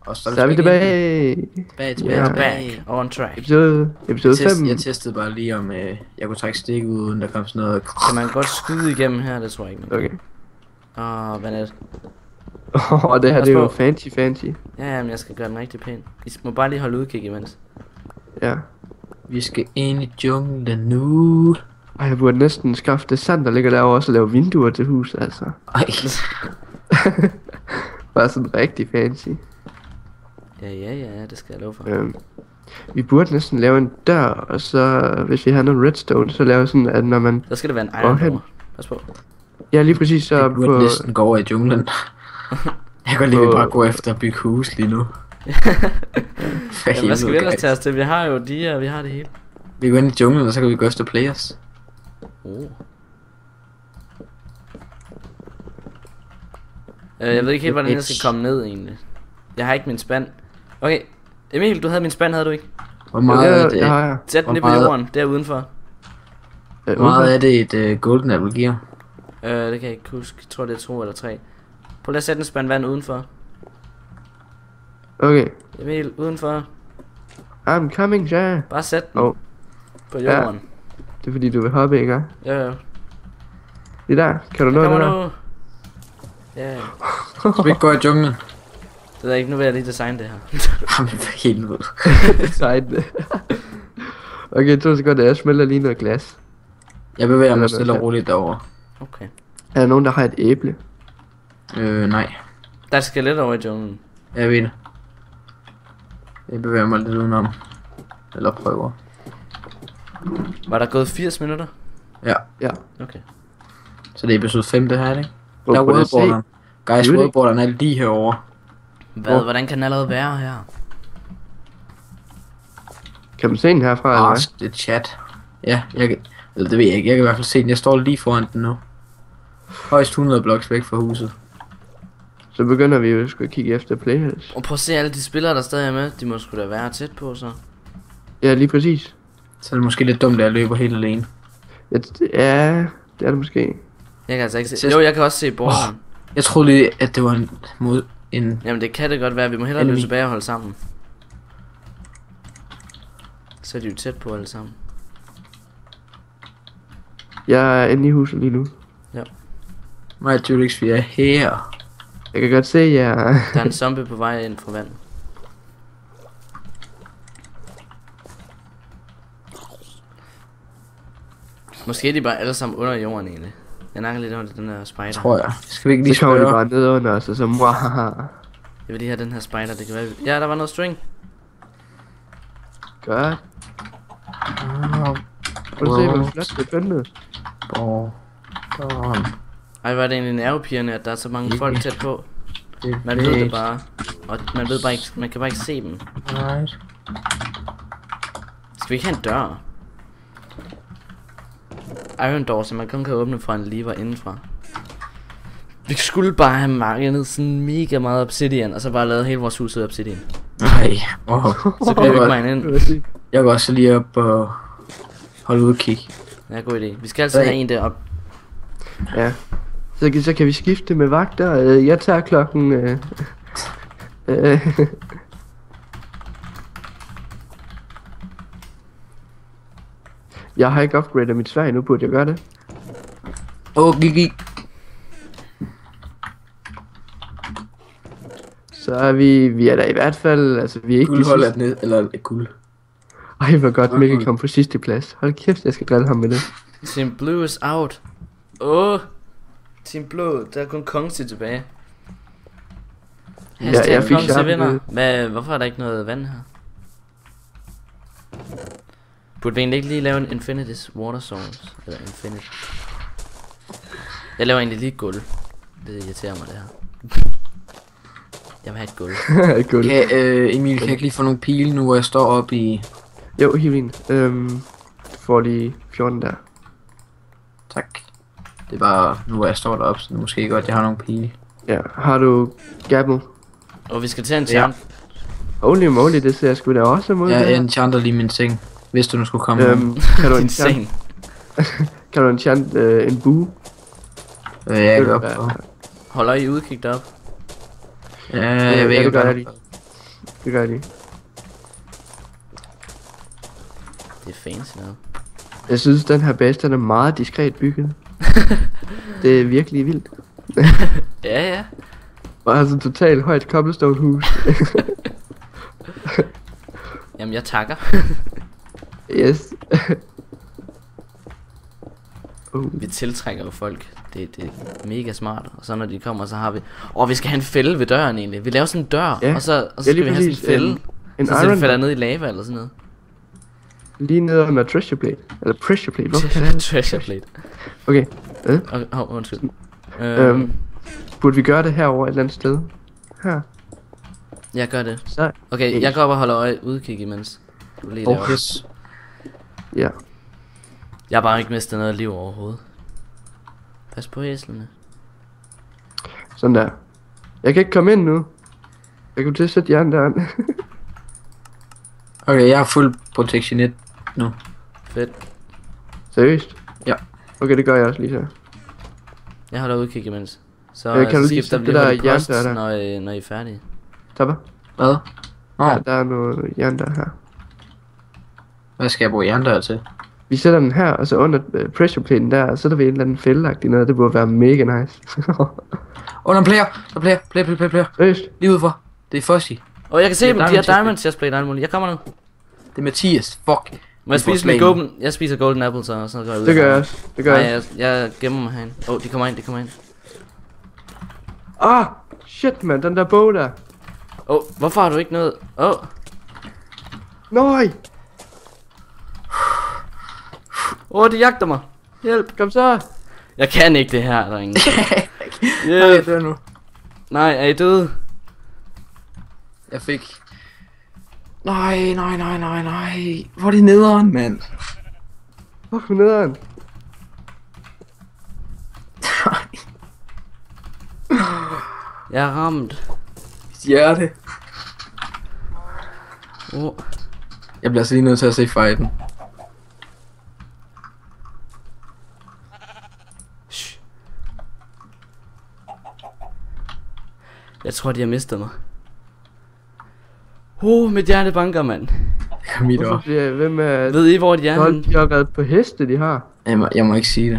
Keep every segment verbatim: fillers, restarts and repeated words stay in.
Og så er vi tilbage. Tilbage, tilbage, Ja. tilbage. On track. Episode, episode Test, fem. jeg testede bare lige om øh, jeg kunne trække stik ud, uden der kom sådan noget. Kan man godt skyde igennem her? Det tror jeg ikke. Okay. Åh, oh, hvad er det? Og det her Pas det er jo på. fancy fancy. Ja, men jeg skal gøre den rigtig pæn. I må bare lige holde udkig imens. Ja. Vi skal ind i junglen nu. Ej, jeg burde næsten skaffe det sand, der ligger derovre, og så lave vinduer til huset, altså. Ej. Bare sådan rigtig fancy. Ja, ja, ja, det skal jeg love for. Øhm, vi burde næsten lave en dør, og så hvis vi har noget redstone, så lave sådan, at når man... Der skal det være en Gå iron hen. door. Pas på. Ja, lige præcis så Det burde på... næsten gå over i junglen. Jeg kan lige På- bare gå efter at bygge hus lige nu. For Jamen, hvad skal vi helvede, ellers guys. tage os til? Vi har jo de og vi har det hele. Vi går ind i junglen, og så kan vi gå efter players. Oh. Øh, jeg ved ikke helt, hvordan jeg skal komme ned egentlig. Jeg har ikke min spand. Okay, Emil, du havde min spand, havde du ikke? Hvor meget Ja, er det, ja, ja. Sæt den Hvor ned på meget- jorden, der udenfor. Øh, hvor meget er det et uh, golden apple giver? Øh, det kan jeg ikke huske. Jeg tror, det er to eller tre. Prøv lige at sætte en spand vand udenfor. Okay. Emil, udenfor. I'm coming, ja. Bare sæt den Oh, på Ja. jorden. det er fordi du vil hoppe, ikke? Ja, ja. Det der. Kan du nå Jeg det kommer der? nu. Ja, Skal vi ikke gå i junglen? det ved jeg ikke. Nu vil jeg lige designe det her. Jamen for helvede. Sejt. Okay, to sekunder. Jeg smelter lige noget glas. Jeg bevæger Eller mig noget stille og sand. roligt derovre. Okay. Er der nogen, der har et æble? Øh, nej. Der er et skelet over i junglen. Jeg ved det. Jeg bevæger mig lidt udenom. Eller prøver. Var der gået firs minutter? Ja. Ja. Okay. Så det er episode fem, det her, ikke? Hvor Der er kunne jeg se? wordboarderen. Guys, Ved det wordboarderen er lige herovre. Hvad? Hvor? Hvordan kan den allerede være her? Kan man se den herfra, eller hvad? Ask the chat. Ja, jeg kan... Eller det ved jeg ikke. Jeg kan i hvert fald se den. Jeg står lige foran den nu. Højst hundrede bloks væk fra huset. Så begynder vi jo sgu at kigge efter players. Og prøv at se alle de spillere, der stadig er med. De må sgu da være tæt på, så. Ja, lige præcis. Så er det måske lidt dumt, at jeg løber helt alene. Ja, det- ja, det er det måske. Jeg kan altså ikke se. Ses- Jo, jeg kan også se borderen. Jeg troede lige, at det var en mod en... Jamen, det kan det godt være. Vi må hellere Enemy. løbe tilbage og holde sammen. Så er de jo tæt på alle sammen. Jeg er inde i huset lige nu. Nej, Julix, vi er her. Jeg kan godt se jer. Der er en zombie på vej ind fra vand. Måske er de bare alle sammen under jorden egentlig. Jeg nakker lidt under den her spider. Tror jeg. Skal vi ikke lige Så kommer de spørge? bare ned under os, og så mwahaha. Jeg vil lige have den her spider, det kan være... Ja, der var noget string. Godt. Prøv at se, hvor flot det er pyntet. Borderen. Ej, var det egentlig nervepirrende, at der er så mange folk tæt på. Man ved det bare. Og man ved bare ikke, man kan bare ikke se dem. Right. Skal vi ikke have en dør? Iron door, så man kun kan åbne fra en lever indenfra. Vi skulle bare have markedet sådan mega meget obsidian, og så bare lavet hele vores hus ud af obsidian. Nej. Wow. Så bliver vi ikke mine ind. Det Jeg går også lige op og holde udkig. Ja, god idé. Vi skal altså Hey. have en derop. Ja. Så, kan- så kan vi skifte med vagter. Øh, Jeg tager klokken... Øh, øh, jeg har ikke upgradet mit sværd endnu, burde jeg gøre det? Åh, oh, gik, gik. Så er vi... Vi er der i hvert fald... Altså, vi er ikke de Guldhold er sidste... ned, eller guld. Ej, hvor godt Guld, Mikkel guld. kom på sidste plads. Hold kæft, jeg skal drille ham med det. Team Blue is out. Åh. Oh. Team Blue, der er kun Kongsi tilbage. Ja, Hashtag jeg fik Kongsi sharp vinder. med- Hvad, hvorfor er der ikke noget vand her? Burde vi egentlig ikke lige lave en Infinity's Water Source? Eller Infinite. Jeg laver egentlig lige et gulv. Det irriterer mig det her. Jeg vil have et gulv. Guld. Kan, øh, Emil, kan jeg ikke lige få nogle pile nu, hvor jeg står oppe i... Jo, helt fint. Øhm, du får lige fjorten der. Tak. Det er bare nu, hvor jeg står deroppe, så det er måske godt, jeg har nogle pile. Ja, har du gabble? Og vi skal til en charm. Holy moly, det ser sgu da også mod. Jeg enchanter lige min seng, hvis du nu skulle komme. Øhm, kan du Din enchant, seng. kan du enchant øh, en bue? Øh, jeg Ved går du op hvad? på. Holder I udkig derop? Ja, jeg ved ja, ikke, det gør hvad jeg lige. Det gør de. Det er fancy noget. Jeg synes, den her base, den er meget diskret bygget. Det er virkelig vildt. Ja, ja. Bare altså totalt højt cobblestone hus. Jamen, jeg takker. Yes. uh. Vi tiltrækker jo folk. Det, det er mega smart. Og så når de kommer, så har vi... Åh, oh, vi skal have en fælde ved døren egentlig. Vi laver sådan en dør, Ja. og så, og så Ja, skal lige vi have sådan en præcis. fælde. En- en så, så vi iron falder dør. ned i lava eller sådan noget. Lige nede under treasure plate. Eller pressure plate. Hvorfor kan det? Treasure plate. Okay. Øh? Okay, oh, undskyld. Øhm. Øhm, Burde vi gøre det herovre et eller andet sted? Her. jeg gør det. Så. Okay, jeg går op og holder øje udkig imens. Du lige Oh, derovre. Yes. Ja. Jeg har bare ikke mistet noget liv overhovedet. Pas på æslerne. Sådan der. Jeg kan ikke komme ind nu. Jeg kunne til at sætte jern døren. Okay, jeg har fuld protection et nu. Fedt. Seriøst? Ja. Okay, det gør jeg også lige så. Jeg holder udkig imens. Så Øh, kan du lige skifter sætte vi det der hurtigt post, jerndør der? når, I, når I er færdige. Tapper? Hvad? Nå, Ja, der er noget jern der her. hvad skal jeg bruge jerndør til? Vi sætter den her, og så under uh, pressure platen der, og så sætter vi en eller anden fældelagt i noget. Det burde være mega nice. Åh, oh, der er player! Der er player, player, player, player, player. Seriøst? Lige udenfor. Det er Fossi. Åh, oh, jeg kan se Det er dem. De har diamond chest diamond chestplate og alt muligt. Jeg kommer nu. Det er Mathias. Fuck. Må jeg får spise med slag. golden? Jeg spiser golden apples, og så går jeg ud. Det gør jeg også. Det gør Nej, jeg også. jeg, jeg gemmer mig herinde. Åh, oh, de kommer ind, de kommer ind. Ah! Shit, man. Den der bog der. Åh, oh, hvorfor har du ikke noget? Åh, oh. Nej! Åh, oh, de jagter mig. Hjælp. Kom så! Jeg kan ikke det her, drenge. Nej, Hjælp. det er nu. Nej, er I døde? Jeg fik... Nej, nej, nej, nej, nej. Hvor er det nederen, mand? Fuck, hvor nederen. Jeg er ramt. Mit hjerte. Åh. Oh. Jeg bliver altså lige nødt til at se fighten. Shh. Jeg tror, de har mistet mig. Uh, mit hjerte banker, mand. Det er mit Hvorfor år. bliver, hvem er... Ved I, hvor de er Hold, henne? de har reddet på heste, de har. Jeg må, jeg må ikke sige det.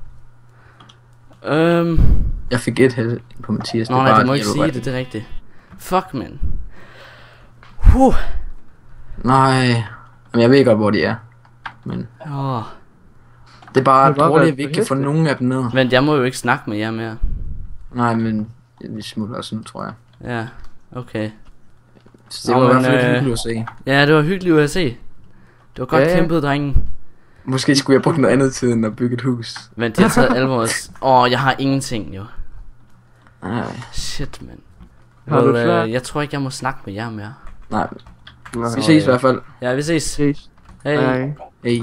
Øhm... Jeg fik et held på Mathias. Nå, er nej, bare du må ikke et sige hjælp. det, det er rigtigt. Fuck, mand. Huh. Nej. Men jeg ved godt, hvor de er. Men Åh. det er bare Det er bare dårligt, været at vi ikke på kan få heste. nogen af dem ned. Men jeg må jo ikke snakke med jer mere. Nej, men vi smutter også nu, tror jeg. Ja, okay. Så det Nå, var i men, hvert fald øh, hyggeligt at se. Ja, det var hyggeligt at se. Det var godt Ja, ja. kæmpet, drengen. Måske skulle jeg bruge noget andet tid end at bygge et hus. Men de har taget alle vores... Åh, oh, jeg har ingenting, jo. Nej, Shit, mand. Har du Well, svært? øh, jeg tror ikke, jeg må snakke med jer mere. nej. Nej. Vi ses i hvert fald. Ja, vi ses. Ses. Hey. Hej. Hey.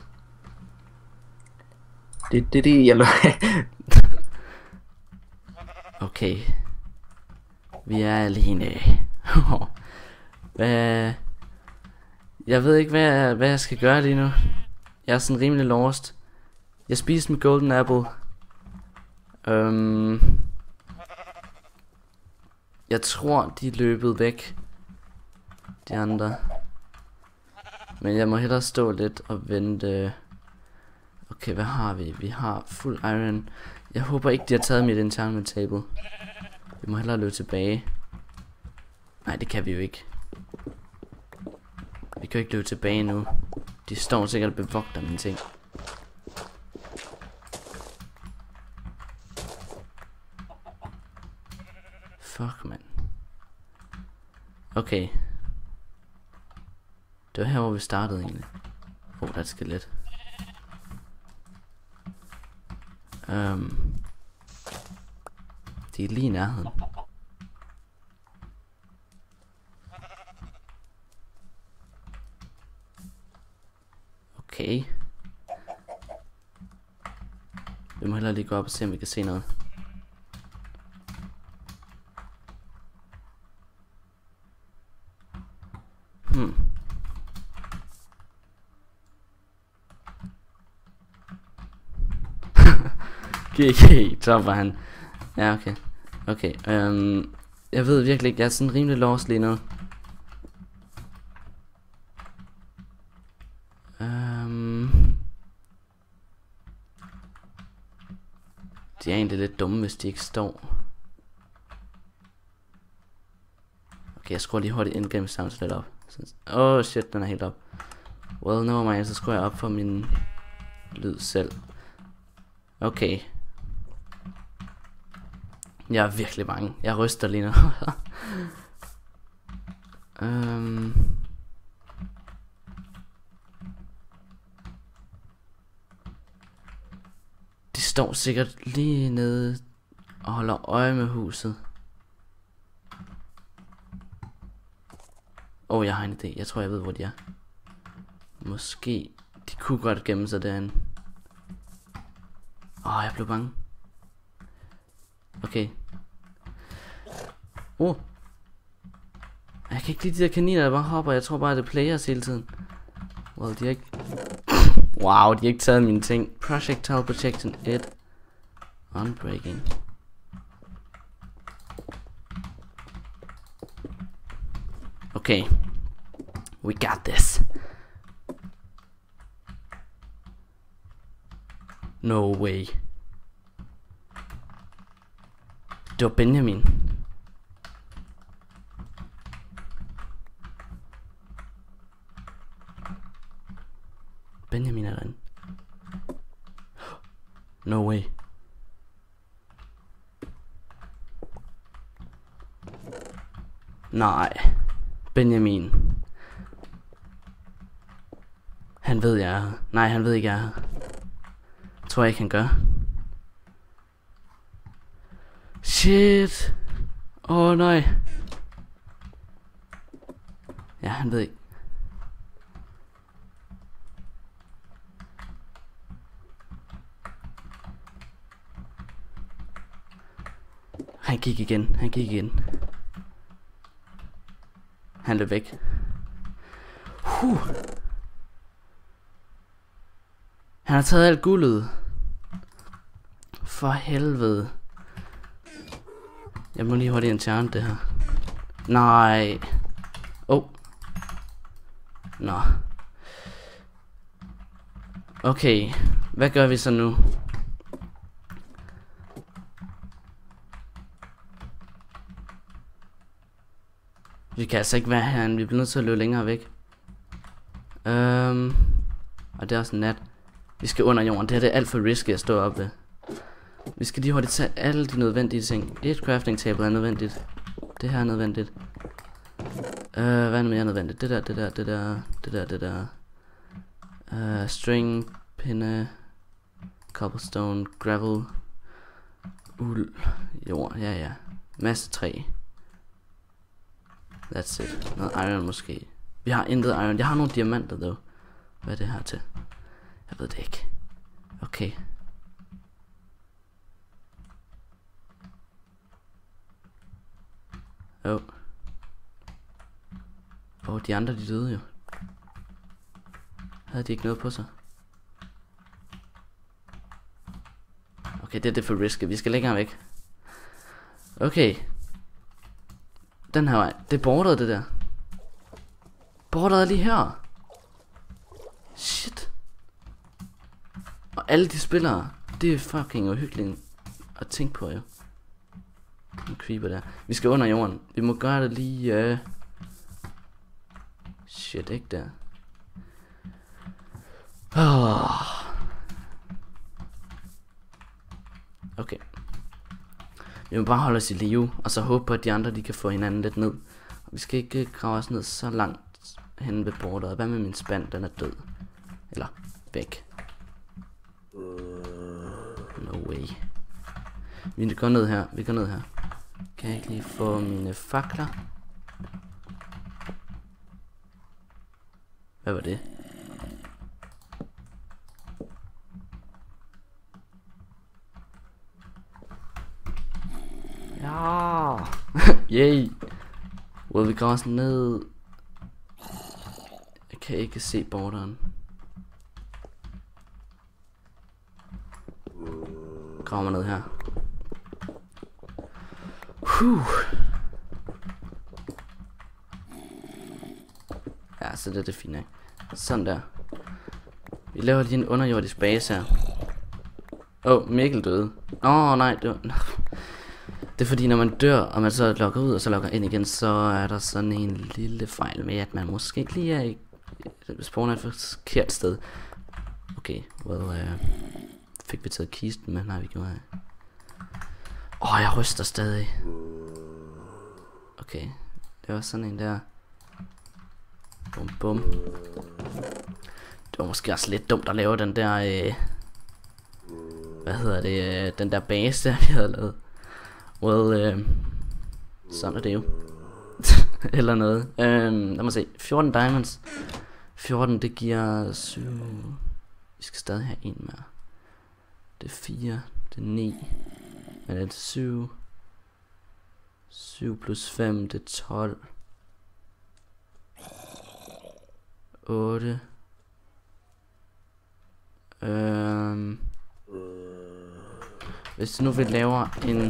Det det det jeg Okay. Vi er alene. Hvad... Jeg ved ikke, hvad jeg, hvad jeg skal gøre lige nu. Jeg er sådan rimelig lost. Jeg spiste med golden apple. Øhm... Jeg tror, de er løbet væk. De andre. Men jeg må hellere stå lidt og vente. Okay, hvad har vi? Vi har fuld iron. Jeg håber ikke, de har taget mit enchantment table. Vi må hellere løbe tilbage. Nej, det kan vi jo ikke. Vi kan jo ikke løbe tilbage nu. De står sikkert og bevogter mine ting. Fuck, mand. Okay. Det var her, hvor vi startede egentlig. Åh, oh, der er et skelet. Um, de er lige i nærheden. Okay. Vi må hellere lige gå op og se, om vi kan se noget. Hmm. G G, topper han. Ja, okay. Okay, øhm, jeg ved virkelig ikke, jeg er sådan rimelig lost lige nu. egentlig lidt dumme, hvis de ikke står. Okay, jeg skruer lige hurtigt in-game sounds lidt op. Åh oh, shit, den er helt op. Well, no man, så skruer jeg op for min lyd selv. Okay. Jeg er virkelig bange. Jeg ryster lige nu. um. De står sikkert lige nede og holder øje med huset. Åh, oh, jeg har en idé. Jeg tror, jeg ved, hvor de er. Måske. De kunne godt gemme sig derinde. Åh, oh, jeg blev bange. Okay. Oh. Jeg kan ikke lide de der kaniner, der bare hopper. Jeg tror bare, det er players hele tiden. Well, de har ikke... Wow, de har ikke taget mine ting. Projectile protection et. Unbreaking. Okay. We got this. No way. Det var Benjamin. Benjamin er derinde. No way. Nej. Benjamin. Han ved jeg er her. Nej, han ved ikke jeg er her. Tror jeg ikke han gør. Shit. Åh oh, nej. Ja, han ved ikke. Han gik igen. Han gik igen. Han løb væk. Huh. Han har taget alt guldet. For helvede. Jeg må lige hurtigt enchant det her. Nej. Åh. Oh. Nå. Okay. Hvad gør vi så nu? Vi kan altså ikke være herinde. Vi bliver nødt til at løbe længere væk. Øhm. Og det er også nat. Vi skal under jorden. Det her det er alt for risky at stå oppe. Vi skal lige hurtigt tage alle de nødvendige ting. Et crafting table er nødvendigt. Det her er nødvendigt. Øh, hvad er mere nødvendigt? Det der, det der, det der, det der, det der. Øh, string, pinde, cobblestone, gravel, uld, jord, ja ja. Masse træ. That's it. Noget iron måske. Vi har intet iron. Jeg har nogle diamanter dog. Hvad er det her til? Jeg ved det ikke. Okay. Åh. Oh. Åh, oh, de andre de døde jo. Havde de ikke noget på sig? Okay, det er det for risky. Vi skal længere væk. Okay. Den her vej. Det er borderet det der. Borderet er lige her. Shit. Og alle de spillere. Det er fucking uhyggeligt at tænke på jo. En creeper der. Vi skal under jorden. Vi må gøre det lige uh... Shit, ikke der. Oh. Okay. Vi må bare holde os i live. Og så håbe på at de andre de kan få hinanden lidt ned. Og vi skal ikke grave os ned så langt hen ved borderet. Hvad med min spand? Den er død. Eller væk. No way. Vi går ned her. Vi går ned her. Kan jeg ikke lige få mine fakler? Hvad var det? Ja. Yay. Well, vi går også ned. Jeg kan ikke se borderen. Graver ned her. Huh. Ja, så det er det fine, ikke? Sådan der. Vi laver lige en underjordisk base her. Åh, oh, Mikkel døde. Åh, oh, nej, det var... Det er fordi, når man dør, og man så logger ud, og så logger ind igen, så er der sådan en lille fejl med, at man måske ikke lige er i... spawner et forkert sted. Okay, well, uh, fik vi taget kisten med? Nej, vi gjorde det. Åh, oh, jeg ryster stadig. Okay, det var sådan en der. Bum, bum. Det var måske også lidt dumt at lave den der... Øh, hvad hedder det? Øh, den der base, der vi havde lavet. Well, øh, sådan er det jo. Eller noget. Øh, lad mig se. fjorten diamonds. fjorten, det giver syv. Vi skal stadig have en mere. Det er fire. Det er ni. Men det er syv. syv plus fem, det er tolv. otte. Øhm. Hvis nu vi laver en...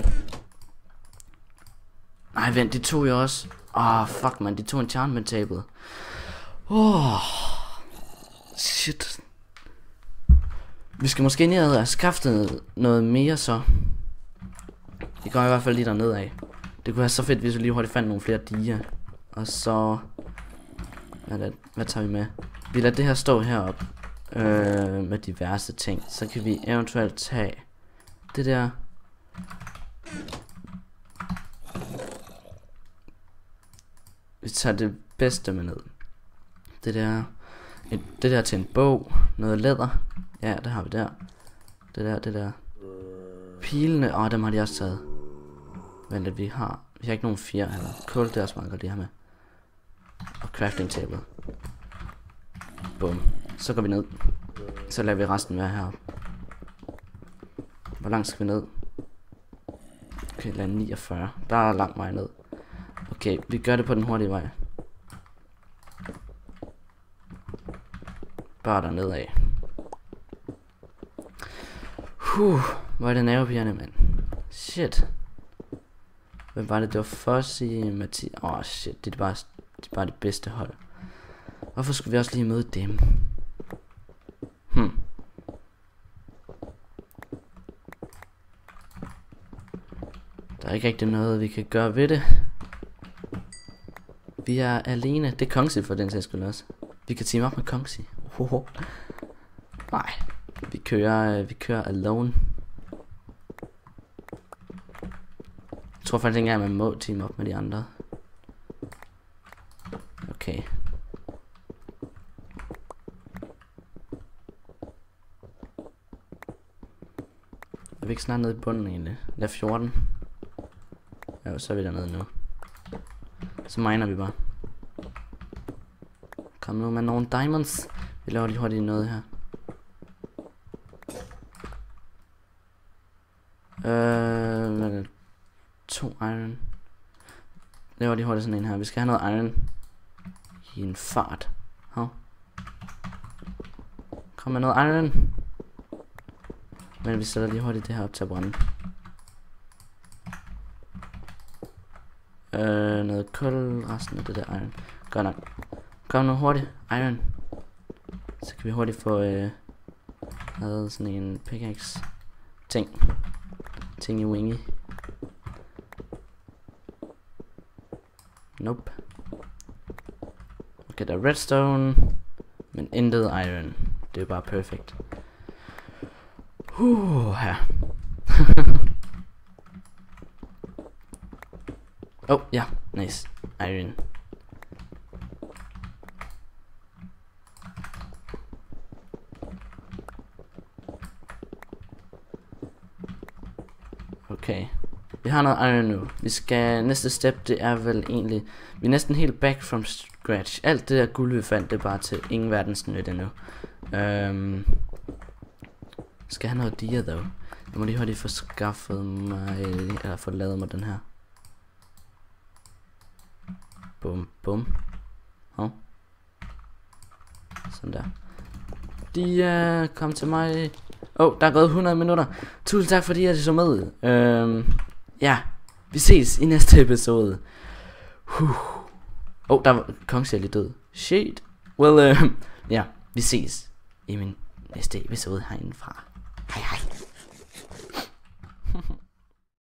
Nej, vent, de tog jo også... Åh, oh, fuck man, de tog enchantment table. Åh, oh, shit. Vi skal måske ned og skaffe noget mere så. Det går i hvert fald lige dernede af. Det kunne være så fedt, hvis vi lige hurtigt fandt nogle flere diger. Og så... Hvad, der, hvad tager vi med? Vi lader det her stå heroppe. Øh, med diverse ting. Så kan vi eventuelt tage... Det der... Vi tager det bedste med ned. Det der... Et, det der til en bog. Noget læder. Ja, det har vi der. Det der, det der. Pilene, åh, oh, dem har de også taget. Vent, at vi har... Vi har ikke nogen fire eller kul, det er også meget godt, de her med. Og crafting table. Bum. Så går vi ned. Så lader vi resten være heroppe. Hvor langt skal vi ned? Okay, lad niogfyrre. Der er langt vej ned. Okay, vi gør det på den hurtige vej. Bare dernede af. Huh, hvor er det nervepirrende, mand. Shit. Hvem var det? Det var Fuzzy, Mathias. Åh, oh, shit, det er bare, det er bare det bedste hold. Hvorfor skulle vi også lige møde dem? Hmm. Der er ikke rigtig noget, vi kan gøre ved det. Vi er alene. Det er Kongsi for den sags skyld også. Vi kan team op med Kongsi. Ohoho. Nej. Vi kører, vi kører alone. Jeg tror faktisk ikke engang, man må team op med de andre. Okay. Er vi ikke snart nede i bunden egentlig? Der er fjorten. Ja, så er vi dernede nu. Så miner vi bare. Kom nu med nogle diamonds. Vi laver lige hurtigt noget her. Øh, to iron. Laver lige hurtigt sådan en her. Vi skal have noget iron i en fart. Hov. Kom med noget iron. Men vi sætter lige hurtigt det her op til at brænde. Øh, noget kul, resten af det der iron. Godt nok. Kom nu hurtigt, iron. Så kan vi hurtigt få øh, lavet sådan en pickaxe ting. Ting i wingy. Nope. Okay, der er redstone. Men intet iron. Det er bare perfekt. Uh, her. Oh, ja, nice. Iron. Okay. Vi har noget iron nu. Vi skal... Næste step, det er vel egentlig... Vi er næsten helt back from scratch. Alt det der guld, vi fandt, det er bare til ingen verdens nytte nu. Um, skal have noget dia, dog. Jeg må lige hurtigt få skaffet mig... Eller få lavet mig den her. Bum, bum. Hov. Sådan der. Dia, kom til mig. Åh, oh, der er gået hundrede minutter. Tusind tak fordi I så med. Øhm, ja, vi ses i næste episode. Huh. Åh, oh, der var Kongsi lige død. Shit. Well, øh, ja, vi ses i min næste episode herindefra.